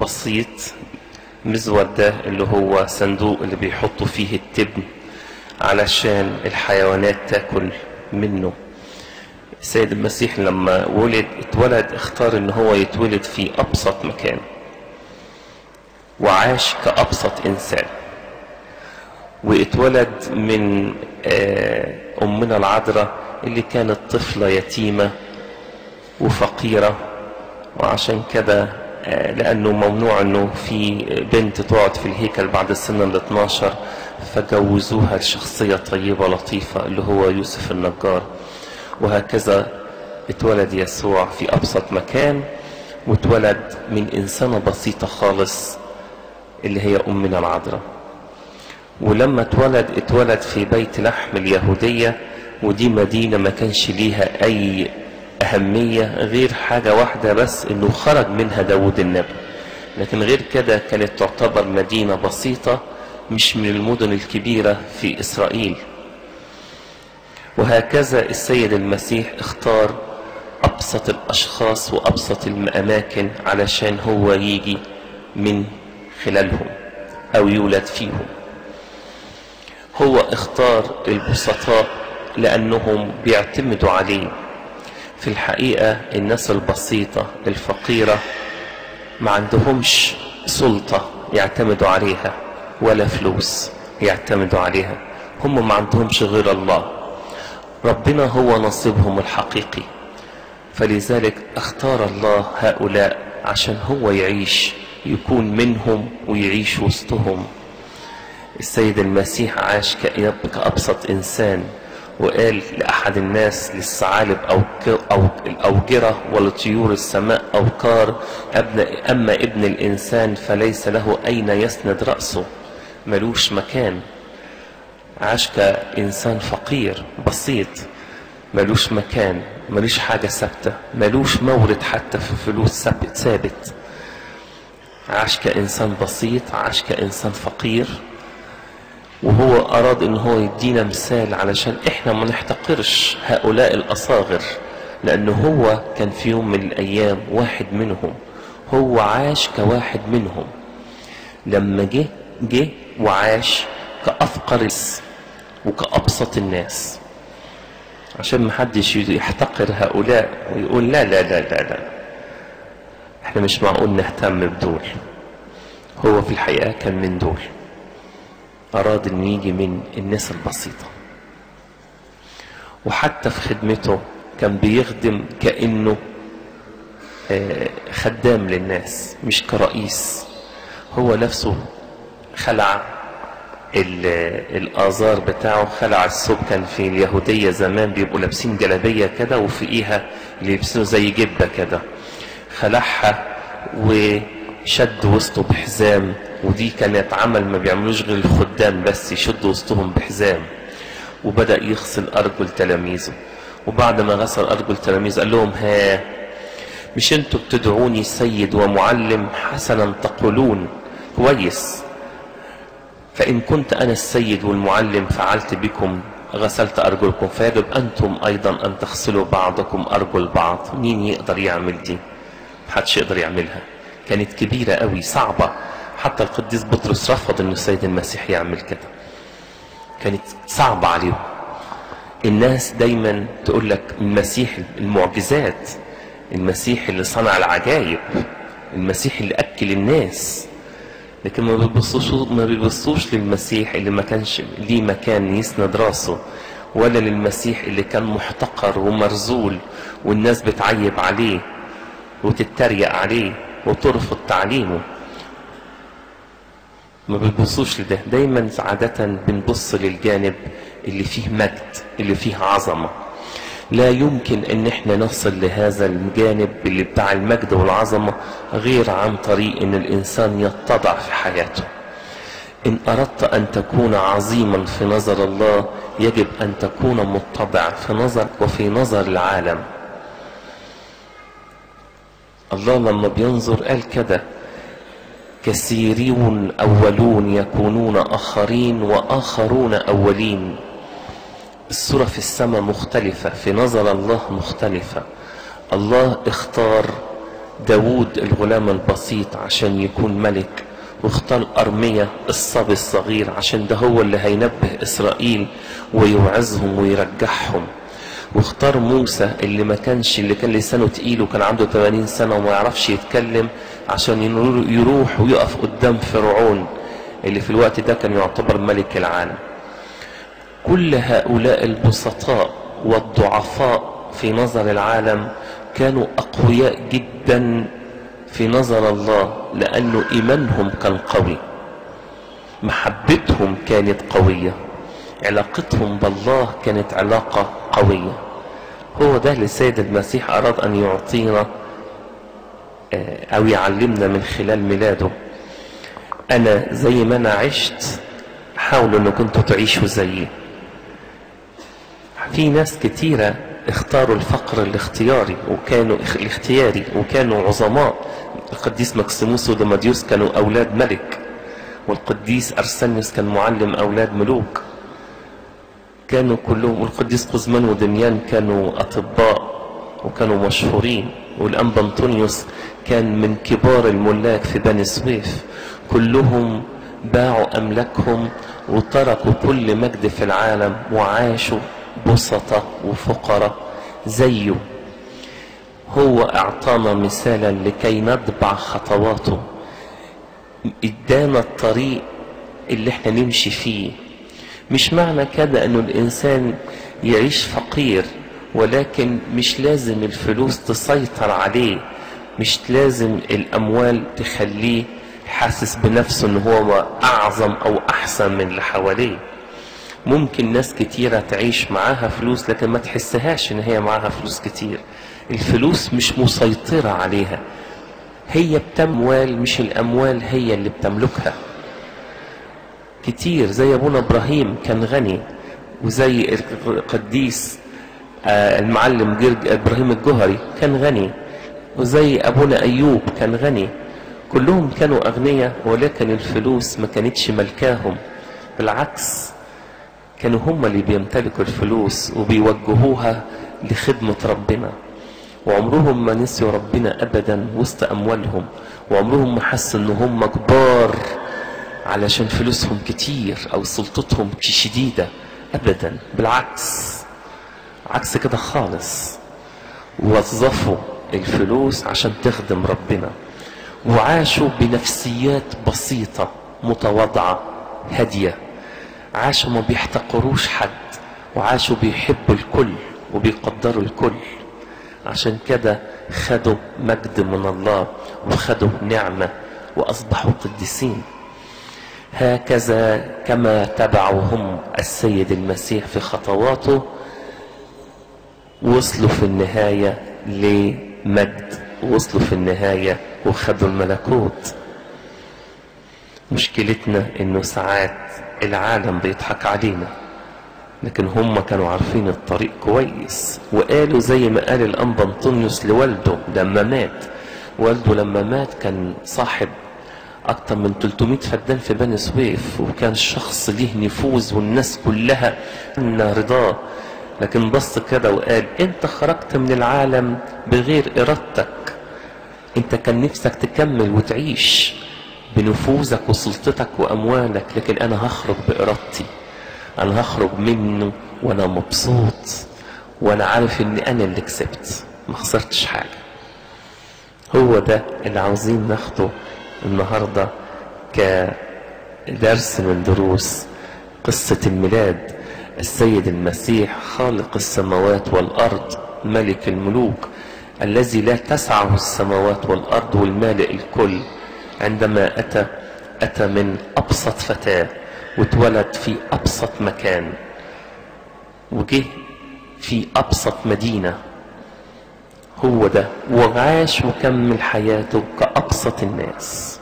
بسيط. مزود ده اللي هو صندوق اللي بيحطوا فيه التبن علشان الحيوانات تاكل منه. السيد المسيح لما اتولد اختار ان هو يتولد في ابسط مكان، وعاش كأبسط انسان، واتولد من امنا العذراء اللي كانت طفلة يتيمة وفقيرة. وعشان كده لانه ممنوع انه في بنت تقعد في الهيكل بعد السن 12، فجوزوها لشخصية طيبة لطيفة اللي هو يوسف النجار. وهكذا اتولد يسوع في ابسط مكان، واتولد من انسانة بسيطة خالص اللي هي امنا العذراء. ولما اتولد في بيت لحم اليهودية، ودي مدينة ما كانش ليها اي اهمية غير حاجة واحدة بس، انه خرج منها داود النبي. لكن غير كده كانت تعتبر مدينة بسيطة، مش من المدن الكبيرة في اسرائيل. وهكذا السيد المسيح اختار ابسط الاشخاص وابسط الاماكن علشان هو يجي من خلالهم او يولد فيهم. هو اختار البسطاء لانهم بيعتمدوا عليه. في الحقيقة الناس البسيطة الفقيرة ما عندهمش سلطة يعتمدوا عليها ولا فلوس يعتمدوا عليها. هم ما عندهمش غير الله، ربنا هو نصيبهم الحقيقي. فلذلك اختار الله هؤلاء عشان هو يعيش، يكون منهم ويعيش وسطهم. السيد المسيح عاش كأبسط إنسان، وقال لأحد الناس للثعالب أو الأوجرة ولطيور السماء أوقار، أما ابن الإنسان فليس له أين يسند رأسه، ملوش مكان. عاش كإنسان فقير بسيط، ملوش مكان، ملوش حاجة ثابتة، ملوش مورد حتى في فلوس ثابت. عاش كإنسان بسيط، عاش كإنسان فقير. وهو أراد إن هو يدينا مثال علشان إحنا ما نحتقرش هؤلاء الأصاغر، لأنه هو كان في يوم من الأيام واحد منهم. هو عاش كواحد منهم لما جه وعاش كأفقر الناس وكأبسط الناس، عشان ما حدش يحتقر هؤلاء ويقول لا لا لا لا لا احنا مش معقول نهتم بدول. هو في الحقيقة كان من دول، أراد أن يجي من الناس البسيطة. وحتى في خدمته كان بيخدم كأنه خدام للناس مش كرئيس. هو نفسه خلع الآزار بتاعه، خلع الثوب. كان في اليهودية زمان بيبقوا لابسين جلابية كده وفوقيها يلبسوا زي جبة كده، خلعها وشد وسطه بحزام. ودي كانت عمل ما بيعملوش غير الخدام بس، يشدوا وسطهم بحزام. وبدأ يغسل أرجل تلاميذه. وبعد ما غسل أرجل تلاميذه قال لهم: ها، مش انتوا بتدعوني سيد ومعلم؟ حسنا تقولون، كويس. فإن كنت أنا السيد والمعلم فعلت بكم غسلت أرجلكم، فيجب أنتم أيضا أن تغسلوا بعضكم أرجل بعض. مين يقدر يعمل دي؟ محدش يقدر يعملها. كانت كبيرة قوي، صعبة. حتى القديس بطرس رفض أن السيد المسيح يعمل كده، كانت صعبة عليهم. الناس دايما تقول لك المسيح المعجزات، المسيح اللي صنع العجائب، المسيح اللي أكل الناس، لكن ما بيبصوش للمسيح اللي ما كانش ليه مكان يسند راسه، ولا للمسيح اللي كان محتقر ومرزول والناس بتعيب عليه وتتريق عليه وترفض تعليمه. ما بنبصوش لده. دايما عادة بنبص للجانب اللي فيه مجد، اللي فيه عظمة. لا يمكن ان احنا نصل لهذا الجانب اللي بتاع المجد والعظمة غير عن طريق ان الانسان يتضع في حياته. ان اردت ان تكون عظيما في نظر الله يجب ان تكون متضع في نظرك وفي نظر العالم. الله لما بينظر قال كده: كثيرون أولون يكونون آخرين وآخرون أولين. الصورة في السماء مختلفة، في نظر الله مختلفة. الله اختار داود الغلام البسيط عشان يكون ملك، واختار أرميا الصبي الصغير عشان ده هو اللي هينبه إسرائيل ويوعظهم ويرجعهم، واختار موسى اللي كان لسانه تقيل وكان عنده 80 سنة وما يعرفش يتكلم عشان يروح ويقف قدام فرعون اللي في الوقت ده كان يعتبر ملك العالم. كل هؤلاء البسطاء والضعفاء في نظر العالم كانوا أقوياء جدا في نظر الله، لأنه إيمانهم كان قوي، محبتهم كانت قوية، علاقتهم بالله كانت علاقة قوية. هو ده اللي السيد المسيح أراد أن يعطينا أو يعلمنا من خلال ميلاده. أنا زي ما أنا عشت حاولوا أنه كنتوا تعيشوا زيي. في ناس كتيرة اختاروا الفقر الاختياري وكانوا عظماء. القديس مكسيموس ودماديوس كانوا أولاد ملك، والقديس أرسنيوس كان معلم أولاد ملوك، كانوا كلهم، والقديس قزمان ودميان كانوا أطباء وكانوا مشهورين، والأنبا أنطونيوس كان من كبار الملاك في بني سويف. كلهم باعوا أملاكهم وتركوا كل مجد في العالم وعاشوا بسطة وفقراء زيه. هو اعطانا مثالا لكي نتبع خطواته، ادانا الطريق اللي احنا نمشي فيه. مش معنى كده انه الانسان يعيش فقير، ولكن مش لازم الفلوس تسيطر عليه، مش لازم الاموال تخليه حاسس بنفسه ان هو اعظم او احسن من اللي حواليه. ممكن ناس كتيرة تعيش معاها فلوس لكن ما تحسهاش ان هي معاها فلوس كتير. الفلوس مش مسيطرة عليها، هي بتموال، مش الاموال هي اللي بتملكها. كتير زي ابونا ابراهيم كان غني، وزي القديس المعلم ابراهيم الجوهري كان غني، وزي ابونا ايوب كان غني. كلهم كانوا اغنياء، ولكن الفلوس ما كانتش ملكاهم، بالعكس كانوا هم اللي بيمتلكوا الفلوس وبيوجهوها لخدمة ربنا، وعمرهم ما نسيوا ربنا ابدا وسط اموالهم، وعمرهم ما حسوا ان هم كبار علشان فلوسهم كتير او سلطتهم شديدة ابدا. بالعكس، عكس كده خالص، وظفوا الفلوس عشان تخدم ربنا، وعاشوا بنفسيات بسيطة متواضعة هادية، عاشوا ما بيحتقروش حد، وعاشوا بيحبوا الكل وبيقدروا الكل. عشان كده خدوا مجد من الله وخدوا نعمة وأصبحوا قديسين. هكذا كما تبعهم السيد المسيح في خطواته وصلوا في النهاية لمجد، وصلوا في النهاية وخدوا الملكوت. مشكلتنا انه ساعات العالم بيضحك علينا، لكن هم كانوا عارفين الطريق كويس، وقالوا زي ما قال الأنبا أنطونيوس لوالده لما مات. والده لما مات كان صاحب أكتر من 300 فدان في بني سويف، وكان شخص ليه نفوذ والناس كلها من رضاه، لكن بص كده وقال انت خرجت من العالم بغير إرادتك، انت كان نفسك تكمل وتعيش بنفوذك وسلطتك وأموالك، لكن أنا هخرج بإرادتي، أنا هخرج منه وأنا مبسوط، وأنا عارف إن أنا اللي كسبت، ما خسرتش حاجة. هو ده اللي عاوزين ناخده النهاردة كدرس من دروس قصة الميلاد. السيد المسيح خالق السماوات والأرض، ملك الملوك الذي لا تسعه السماوات والأرض والمالئ الكل، عندما أتى من أبسط فتاة واتولد في أبسط مكان وجه في أبسط مدينة، هو ده، وعاش وكمل حياته كأبسط الناس.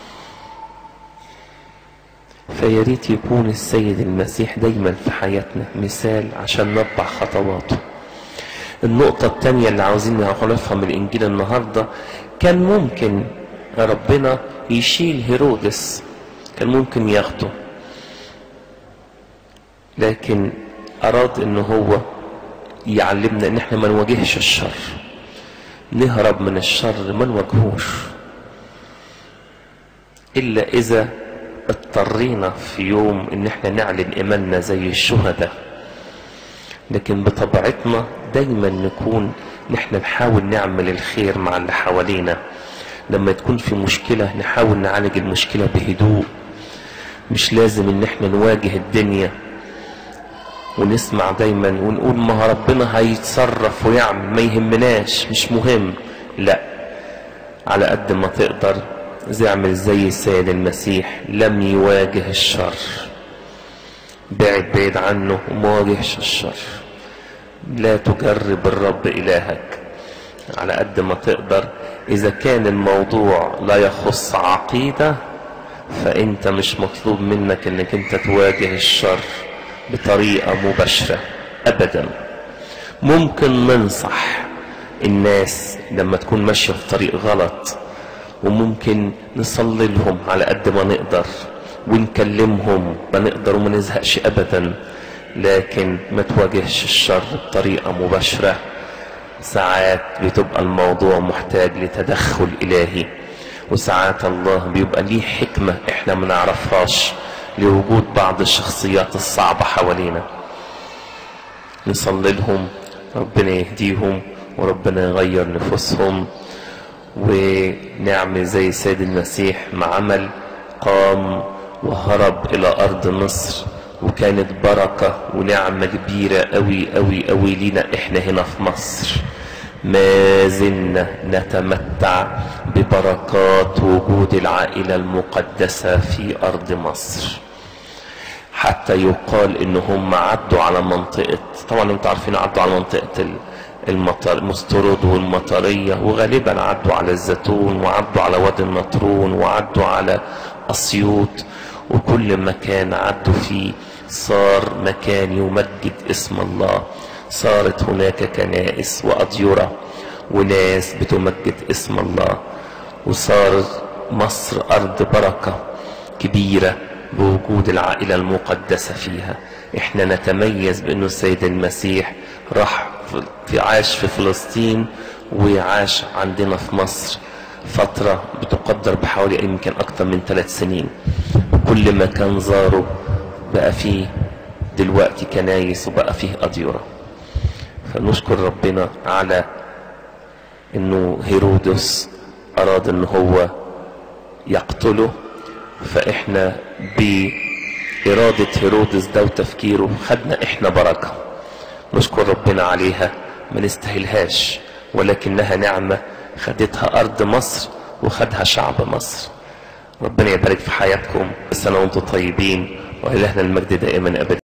فياريت يكون السيد المسيح دايما في حياتنا مثال عشان نتبع خطواته. النقطة الثانية اللي عاوزين نعرفها من الإنجيل النهاردة، كان ممكن ربنا يشيل هيرودس، كان ممكن ياخده، لكن أراد إنه هو يعلمنا إن احنا ما نواجهش الشر. نهرب من الشر ما نواجهوش الا اذا اضطرينا في يوم ان احنا نعلن ايماننا زي الشهداء. لكن بطبيعتنا دايما نكون نحن نحاول نعمل الخير مع اللي حوالينا. لما تكون في مشكلة نحاول نعالج المشكلة بهدوء، مش لازم ان احنا نواجه الدنيا ونسمع دايما ونقول ما ربنا هيتصرف ويعمل ما يهمناش مش مهم. لا، على قد ما تقدر اعمل زي السيد المسيح، لم يواجه الشر، بعد عنه وما واجهش الشر. لا تجرب الرب إلهك. على قد ما تقدر إذا كان الموضوع لا يخص عقيدة فأنت مش مطلوب منك أنك أنت تواجه الشر بطريقة مباشرة أبدا. ممكن ننصح الناس لما تكون ماشية في طريق غلط، وممكن نصلي لهم على قد ما نقدر ونكلمهم ما نقدر وما نزهقش أبدا، لكن ما تواجهش الشر بطريقة مباشرة. ساعات بتبقى الموضوع محتاج لتدخل إلهي، وساعات الله بيبقى ليه حكمة احنا ما نعرفهاش لوجود بعض الشخصيات الصعبة حوالينا. نصلي لهم ربنا يهديهم وربنا يغير نفوسهم، ونعمل زي السيد المسيح ما عمل، قام وهرب إلى أرض مصر، وكانت بركة ونعمة كبيرة قوي قوي قوي لينا احنا هنا في مصر. ما زلنا نتمتع ببركات وجود العائلة المقدسة في أرض مصر. حتى يقال إن هم عدوا على منطقة، طبعا انتوا عارفين عدوا على منطقة مسترد والمطرية، وغالبا عدوا على الزيتون وعدوا على وادي النطرون وعدوا على أسيوط، وكل مكان عدوا فيه صار مكان يمجد اسم الله. صارت هناك كنائس وأديرة وناس بتمجد اسم الله، وصارت مصر أرض بركة كبيرة بوجود العائلة المقدسة فيها. احنا نتميز بأنه السيد المسيح راح عاش في فلسطين وعاش عندنا في مصر فترة بتقدر بحوالي يمكن أكثر من 3 سنين، وكل مكان زاره بقى فيه دلوقتي كنايس وبقى فيه أديرة. فنشكر ربنا على انه هيرودس اراد ان هو يقتله، فاحنا بإرادة هيرودس ده وتفكيره خدنا احنا بركة نشكر ربنا عليها، ما نستاهلهاش، ولكنها نعمة خدتها أرض مصر وخدها شعب مصر. ربنا يبارك في حياتكم، سنة وانتم طيبين، وإلهنا المجد دائما أبدا.